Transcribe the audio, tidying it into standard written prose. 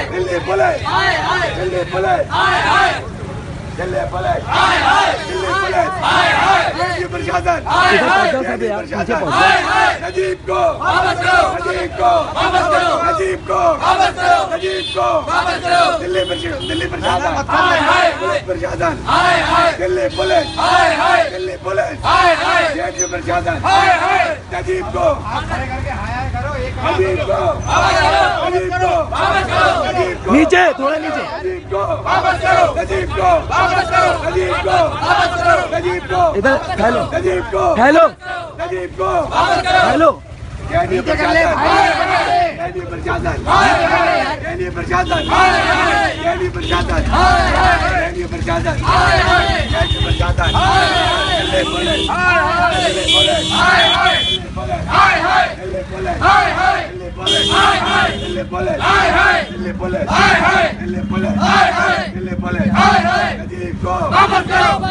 Delhi police, Delhi police, Delhi police, Delhi police, Delhi प्रशासन, नजीब को, नजीब को, नजीब को, नजीब को, दिल्ली प्रशासन, दिल्ली प्रशासन, दिल्ली पुलिस, दिल्ली पुलिस, दिल्ली प्रशासन, नजीब को, नजीब को, नजीब को, नीचे थोड़ा नीचे, नजीब को, नजीब को, नजीब को, नजीब को, इधर हेलो, नजीब को, हेलो, नजीब को, हेलो, केंद्रीय प्रशासन, केंद्रीय प्रशासन, केंद्रीय प्रशासन, केंद्रीय प्रशासन, केंद्रीय प्रशासन, केंद्रीय प्रशासन, Delhi police, Delhi police, Delhi police, Delhi police, Delhi police, Delhi police, Delhi police, Delhi police, Delhi police, Najeeb को,